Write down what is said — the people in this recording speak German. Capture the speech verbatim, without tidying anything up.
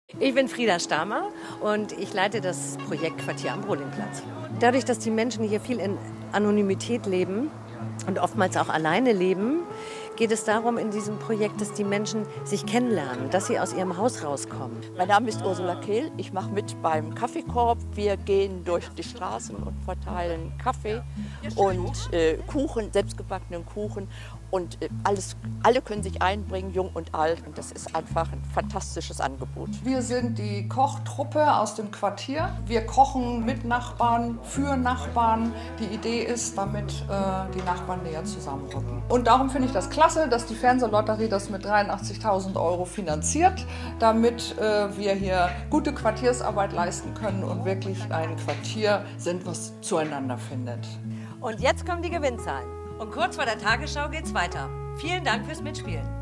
Ich bin Frieda Stamer und ich leite das Projekt Quartier am Brohlingplatz. Dadurch, dass die Menschen hier viel in Anonymität leben und oftmals auch alleine leben, geht es darum in diesem Projekt, dass die Menschen sich kennenlernen, dass sie aus ihrem Haus rauskommen. Mein Name ist Ursula Kehl, ich mache mit beim Kaffeekorb. Wir gehen durch die Straßen und verteilen Kaffee und äh, Kuchen, selbstgebackenen Kuchen. Und äh, alles, alle können sich einbringen, jung und alt. Und das ist einfach ein fantastisches Angebot. Wir sind die Kochtruppe aus dem Quartier. Wir kochen mit Nachbarn, für Nachbarn. Die Idee ist, damit äh, die Nachbarn näher zusammenrücken. Und darum finde ich das klasse, dass die Fernsehlotterie das mit dreiundachtzigtausend Euro finanziert, damit äh, wir hier gute Quartiersarbeit leisten können und wirklich ein Quartier sind, was zueinander findet. Und jetzt kommen die Gewinnzahlen. Und kurz vor der Tagesschau geht's weiter. Vielen Dank fürs Mitspielen.